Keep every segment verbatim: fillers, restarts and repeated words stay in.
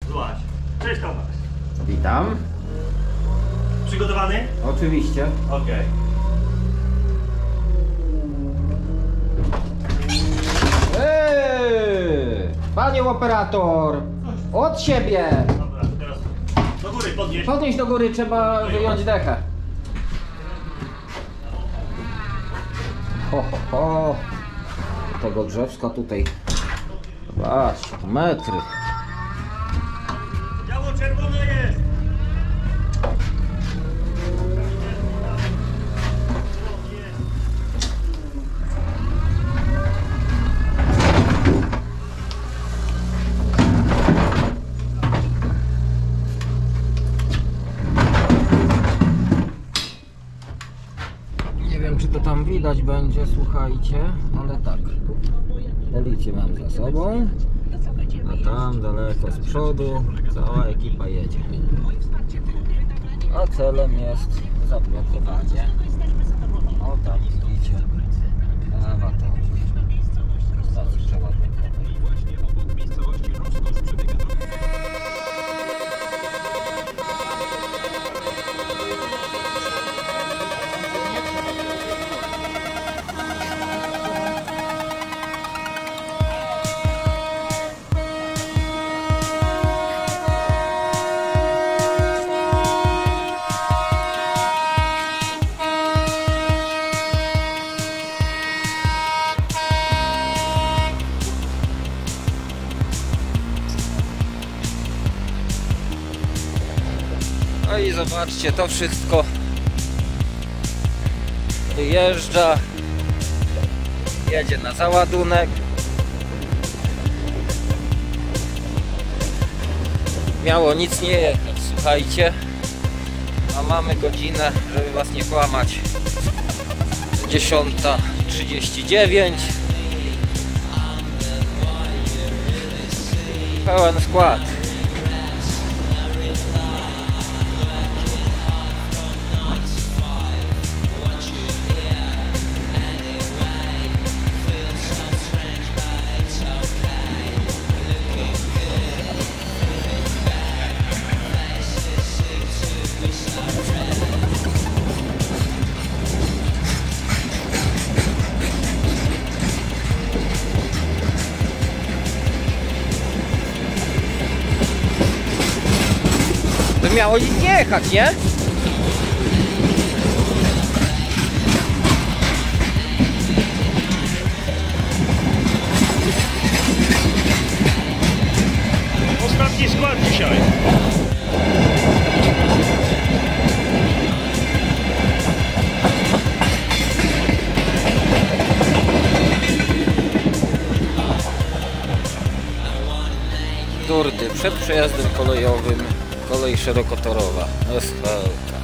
Złaś. Cześć Tomasz. Witam. Przygotowany? Oczywiście. Okej. Okay. Eee, panie operator! Od siebie! Dobra, teraz do góry podnieś. Podnieść do góry, trzeba wyjąć dechę. Ho, ho, ho. Tego drzewska tutaj. Zobacz, metry. Biało czerwone jest! Nie wiem, czy to tam widać będzie, słuchajcie, ale tak. Policję mam za sobą, a tam daleko z przodu cała ekipa jedzie. A celem jest zablokowanie. O, tam widzicie. Awatar. Stacji przeładunkowej. No i zobaczcie, to wszystko wyjeżdża, jedzie na załadunek. Miało nic nie jechać, słuchajcie, a mamy godzinę, żeby was nie kłamać, dziesiąta trzydzieści dziewięć. Pełen skład. To miało nie jechać, nie? Ostatni skład dzisiaj. Durdy, przed przejazdem kolejowym. Kolej szerokotorowa, S H L K.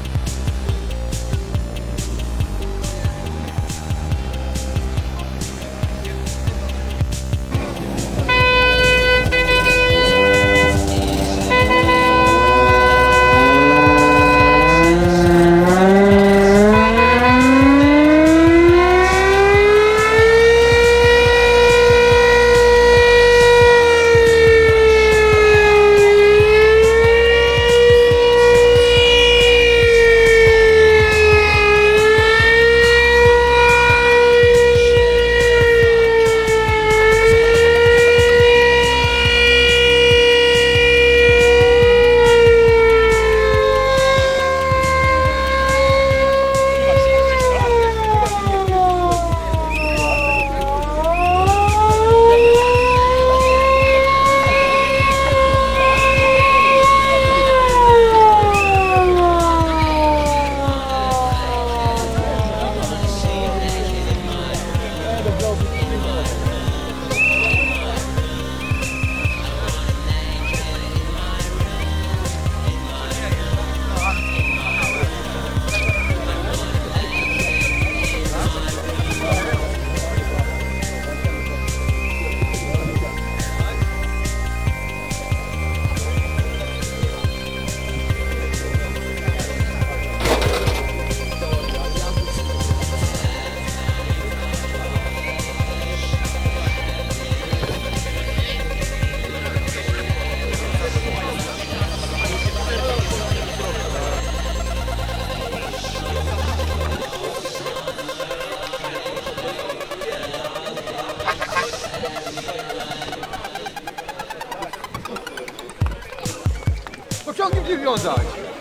ciągiem nie wiązać.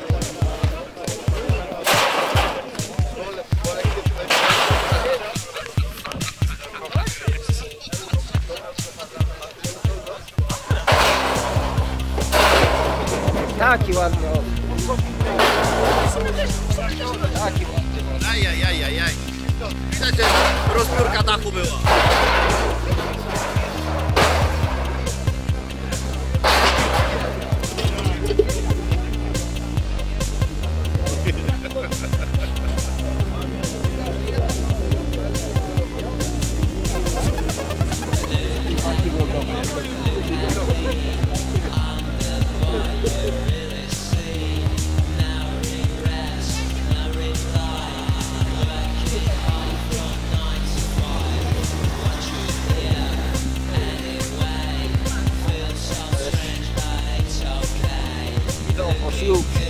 Taki ładny od. Taki ładny. Ajajajajaj. Widać, że rozbiórka dachu była. Idą posiłki.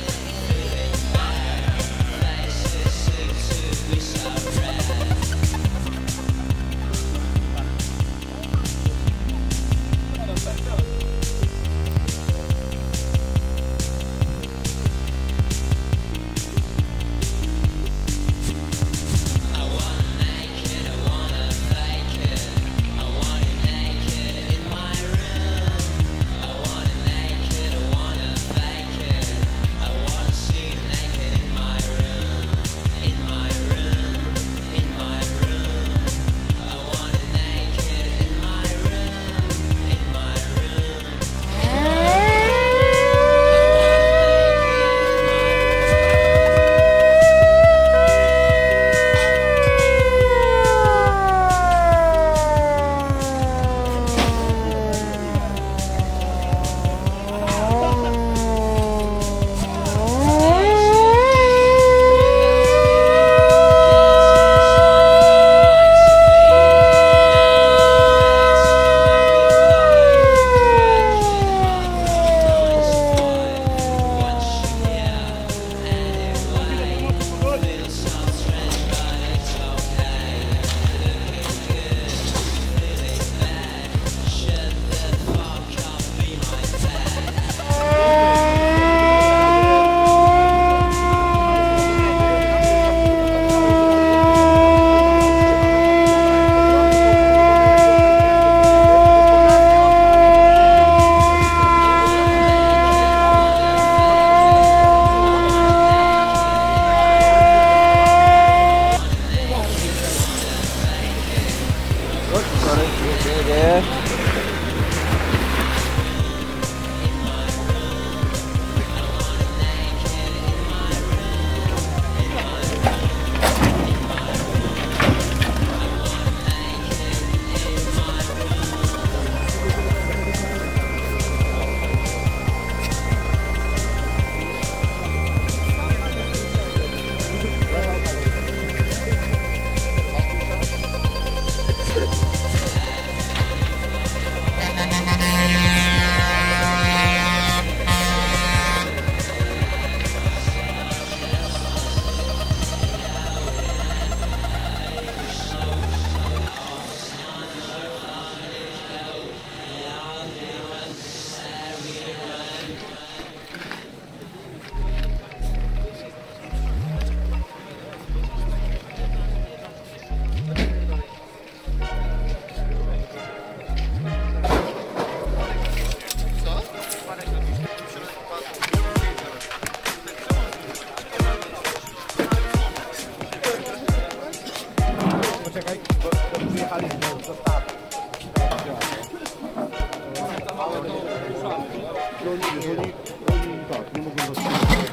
Jeżeli oni tak, nie mogą zatrzymać,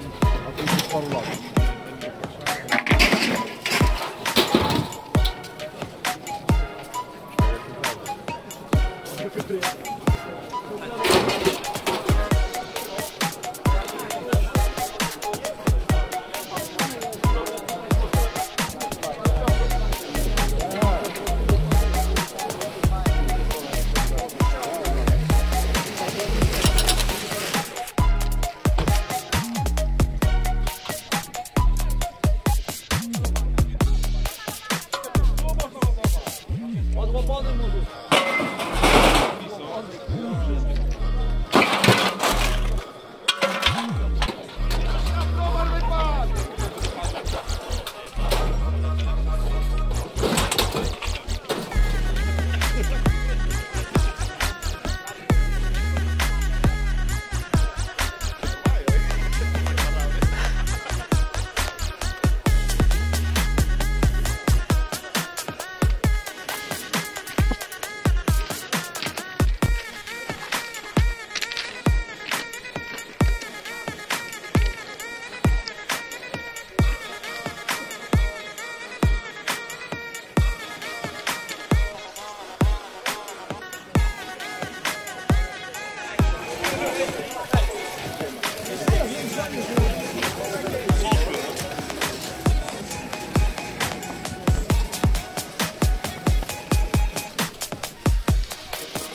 a to już paru lat.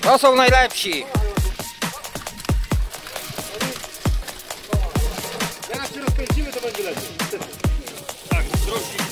To są najlepsi. Jak się rozpędzimy, to będzie lepiej. Tak, drożdżik